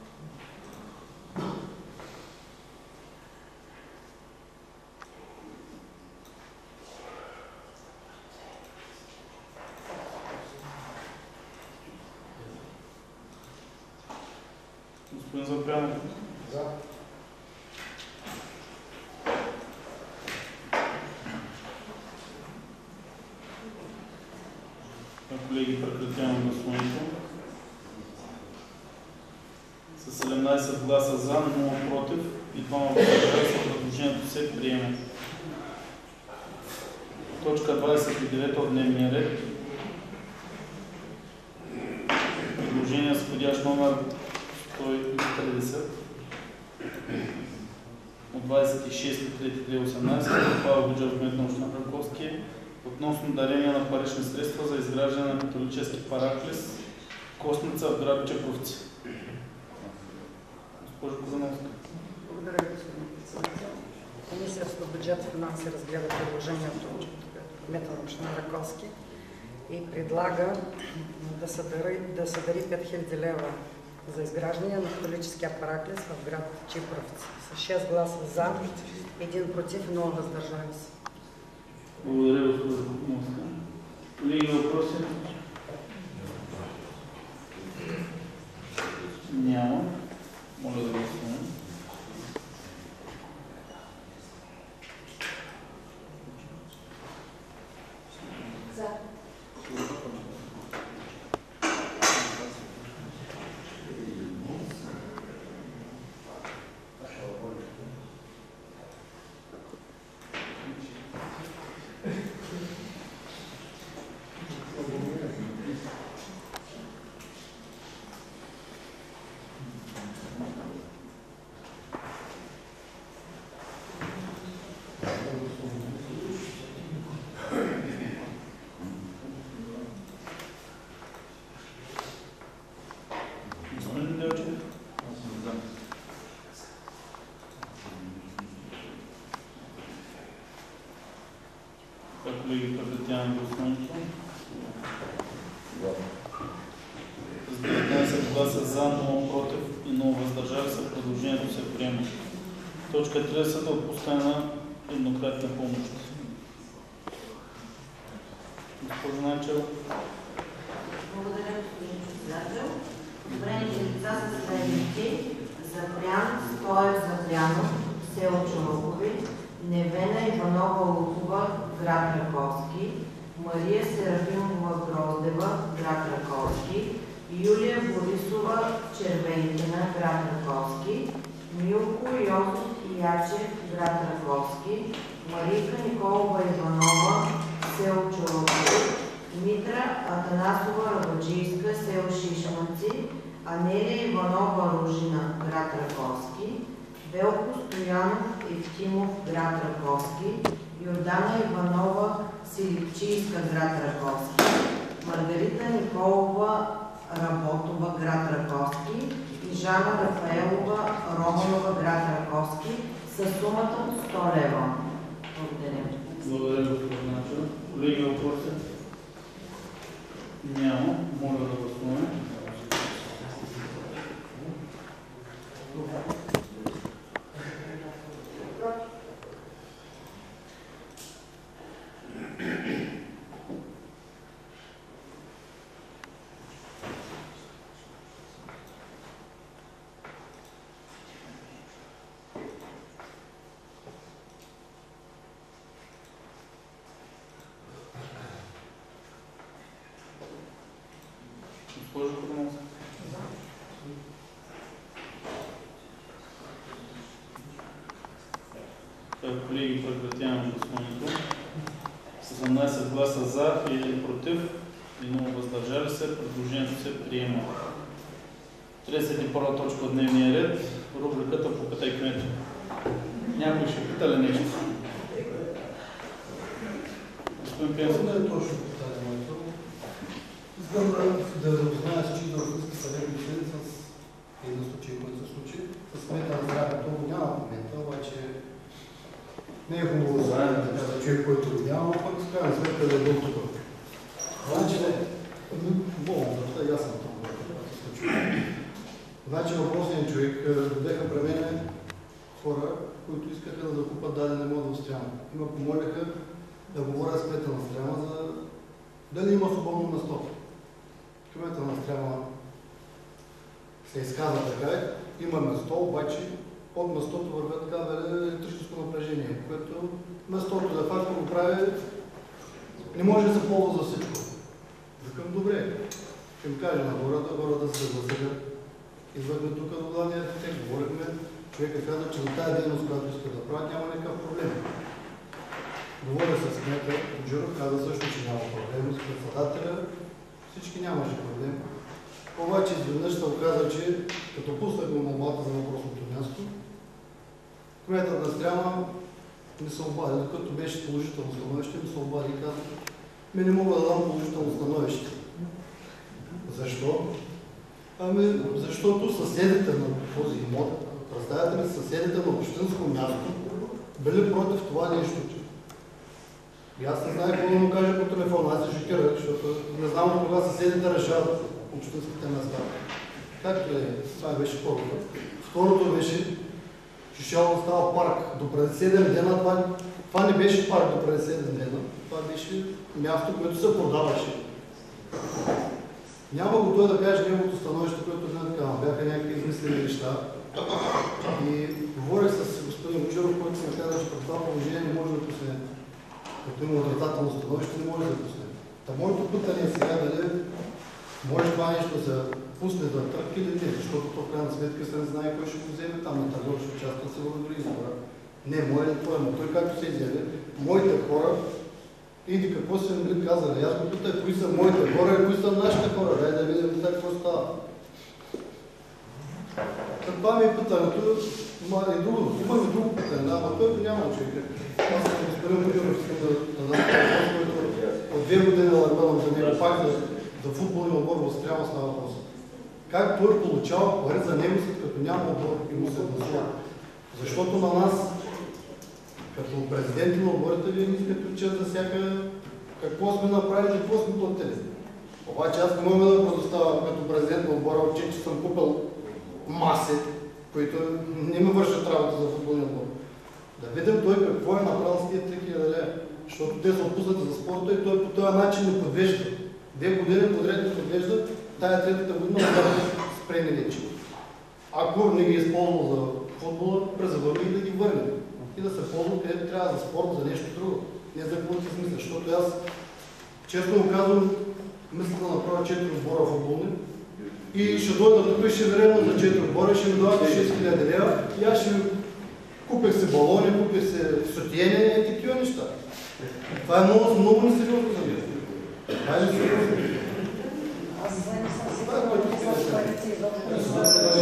Господин Запрянов. За. Колеги, прекратявам гласуването. С седемнадесет гласа за, нула против и двама въздържали се, предложението се приема. Точка двадесет и девета от дневния ред. Предложение с входящ номер сто и тридесет от двадесет и шести март две хиляди и осемнадесета от Павел Буджев, кмет на община Раковски, относно дарение на парични средства за изграждане на католически параклис Костница в град Чепровци. Госпожо Козановска. Благодаря, господин председател. Комисията по бюджет и финанси разгледа предложението от кмета на община Раковски и предлага да се дари, да се дари пет хиляди лева за изграждане на католическия параклис в град Чепровци. С шест гласа за, един против и нула въздържали се. Благодаря, госпожо Козановска. Колеги, въпроси? Няма. Моля да гласуваме. За. Господин Делчев? За. Така, колеги, прекратяваме гласуването. С деветнадесет гласа за, нула против и нула въздържали се, предложението се приема. Точка тридесет е отпускане на еднократна помощ. Госпожо Начева. Благодаря, господин председател. Одобрените лица са следните: Запрян Стоев Запрянов, село Чорохови, Невена Иванова Лукова, град Раковски, Мария Серафимова Гроздева, град Раковски, Юлия Борисова Червенкина, град Раковски, Милко Йосиф Ячев, град Раковски, Марийка Николова Иванова, село Чорохови, Митра Атанасова Рабаджийска, село Шишманци, Анелия Иванова Ружина, град Раковски, Велко Стоянов Евтимов, град Раковски, Йордана Иванова Силипчийска, град Раковски, Маргарита Николова Работова, град Раковски и Жана Рафаелова Романова, град Раковски, със сумата от сто лева. Благодаря. Благодаря, господин Начева. Колеги, въпроси? Няма. Моля да гласуваме. Госпожо Козановска. Колеги, прекратявам гласуването. седемнадесет гласа за и един против и нула въздържали се. Предложението се приема. тридесет и първа точка от дневния ред. Рубриката "Попитай кмета". Някой ще пита ли нещо? Господин Пенсов. Не е точно питане моето. Искам да запозная всички Раковски съдебни члени с един случай, който се случи. С кмета на здравето го няма в момента, обаче не е хубаво да знаем за човек, който го няма, но пък с крайна сметка да е бил тук. Значи не, болно, да е ясно това, което се случи. Значи въпросният човек дойдеха при мене хора, които искаха да закупат даден имот в Стряма. И ме помоляха да говоря с кмета на Стряма за дали има свободно место. Кмета на Стряма се изказа така, има место, обаче от местото вървят кабели електрическо напрежение, което местото де факто го прави, не може да се ползва за всичко. Викам, добре, ще им кажа на хората, хората се съгласиха. Идвахме тук до главния архитект, говорихме, човека каза, че за тази дейност, която иска да правят, няма никакъв проблем. Говоря с кмета, Джуров каза също, че няма проблем, с председателя всички нямаше проблем. Обаче изведнъж се оказа, че като пуснахме молбата за въпросното място, кметът на Стряма ми се обади, докато беше положително становище, ми се обади и каза, ми не мога да дам положително становище. Защо? Ами, защото съседите на този имот, представете ми, съседите на общинско място, били против това нещо. И аз не знае какво да му кажа по телефона, аз се шокирах, защото не знам от кога съседите решават общинските места. Както е, това беше първото. Второто беше, че ще става парк. До преди седем дена, това, това не беше парк до преди седем дена, това беше място, което се продаваше. Няма го той да каже неговото становище, което не така, бяха някакви измислени неща. И говорих с господин Бочаров, който се каза, че при това положение не може да пусне. Като има отрицателно становище, не може да пусне. Та моето питане е сега дали може това нещо да се пусне за търг или не, защото то в крайна сметка се не знае кой ще го вземе там на търговски участък, се го дори избора. Не, моят е това, но той както се изяви, моите хора, иди какво се ми казали, аз го питах, кои са моите хора и кои са нашите хора, дай да видим така какво става. Това ми е питането, има и друго, има и друго питане, ама той няма човека. Аз съм господин Бочаров, искам да дадам въпрос, който от две години ларбелам за него, пак за, за футболния отбор в Стряма става въпрос. Как той получава пари за него, след като няма отбор и му се гласува? Защото на нас, като президенти на отборите, вие не искате отчет за всяка какво сме направили и какво сме платили. Обаче аз не мога да предоставя като президент на отбора отчет, че съм купил маси, които не ми вършат работа за футболния отбор. Да видим той какво е направил с тези три хиляди лева, защото те са отпуснати за спорта и той по този начин не подвежда. Две години подред не подвежда, тая третата година да спреме вече. Ако не ги е използвал за футбола, презавърни и да ги върне. И да се ползва където трябва за спорт, за нещо друго. Не за какво ти смисля, защото аз, честно го казвам, мисля да направя четири отбора футболни и ще дойда тук и ще верено за четири отбора, ще ми давате шест хиляди лева и аз ще купих се балони, купих се сотиене и такива неща. Това е много, много несериозно за мен. Това е несериозно. Аз не съм сигурна, че това е коалиция изобщо.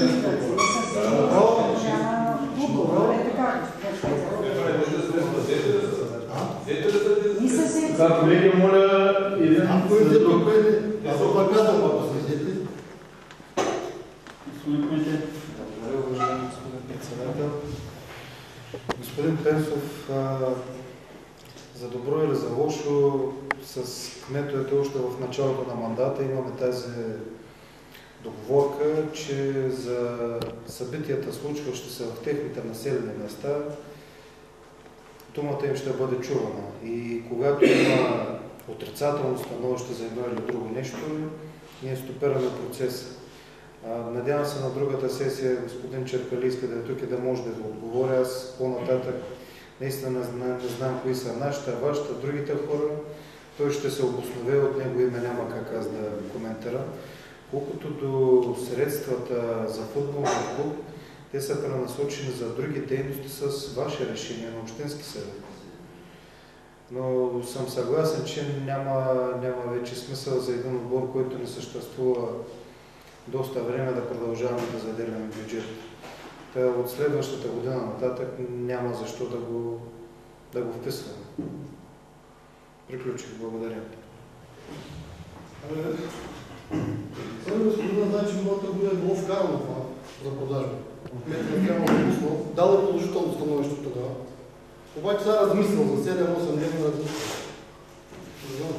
Да, колеги, моля, един за друг. Аз това казвам, ако сме взети. Господин Кмете. Благодаря, уважаеми господин председател. Господин Пенсов, за добро или за лошо, с кметовете още в началото на мандата имаме тази договорка, че за събитията, случващи се в техните населени места, думата им ще бъде чувана. И когато има отрицателно становище за едно или друго нещо, ние стопираме процеса. Надявам се на другата сесия господин Черкалийски да е тук и да може да ви отговоря. Аз по-нататък наистина не знам, не знам кои са нашите, вашите, другите хора. Той ще се обоснове, от него име няма как аз да коментирам. Колкото до средствата за футболния клуб, те са пренасочени за други дейности с ваше решение на Общински съвет. Но съм съгласен, че няма, няма вече смисъл за един отбор, който не съществува доста време, да продължаваме да заделяме бюджет. Та от следващата година нататък няма защо да го, да го вписваме. Приключих. Благодаря. Само господина, значи моята година е било вкарано това за продажба. Кметът е трябвало да пуснал. Дал е положително становище тогава. Обаче сега размислил за седем-осем дни на размислил. Не знам.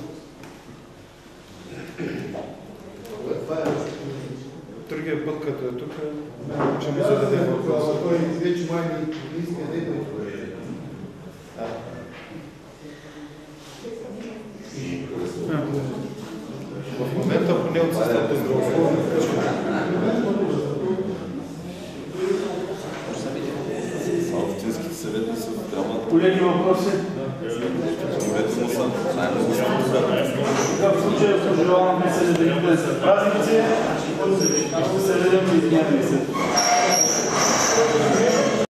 Това е Другия път, като е тук, че ми зададе въпрос. Той вече май не иска да има. В момента, ако не отсъстват до здравословно, Общинските съвети са в драма. Колеги, въпроси? В случая пожелавам да се да ги празници, ще се ведем и дния месец.